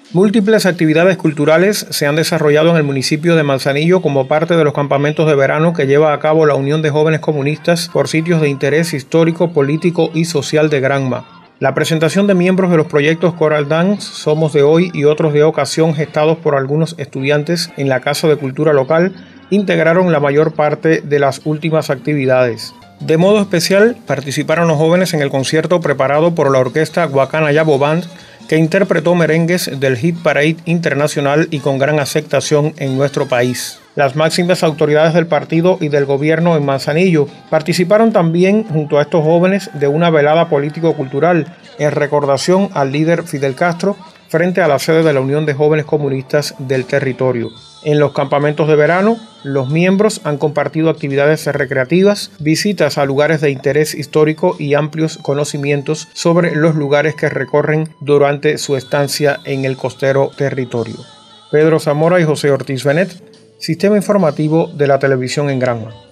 Múltiples actividades culturales se han desarrollado en el municipio de Manzanillo como parte de los campamentos de verano que lleva a cabo la Unión de Jóvenes Comunistas por sitios de interés histórico, político y social de Granma. La presentación de miembros de los proyectos Coral Dance, Somos de Hoy y otros de ocasión gestados por algunos estudiantes en la Casa de Cultura local integraron la mayor parte de las últimas actividades. De modo especial, participaron los jóvenes en el concierto preparado por la orquesta Guacana Yabo Band, que interpretó merengues del Hit Parade Internacional y con gran aceptación en nuestro país. Las máximas autoridades del partido y del gobierno en Manzanillo participaron también junto a estos jóvenes de una velada político-cultural en recordación al líder Fidel Castro frente a la sede de la Unión de Jóvenes Comunistas del territorio. En los campamentos de verano, los miembros han compartido actividades recreativas, visitas a lugares de interés histórico y amplios conocimientos sobre los lugares que recorren durante su estancia en el costero territorio. Pedro Zamora y José Ortiz Benet, Sistema Informativo de la Televisión en Granma.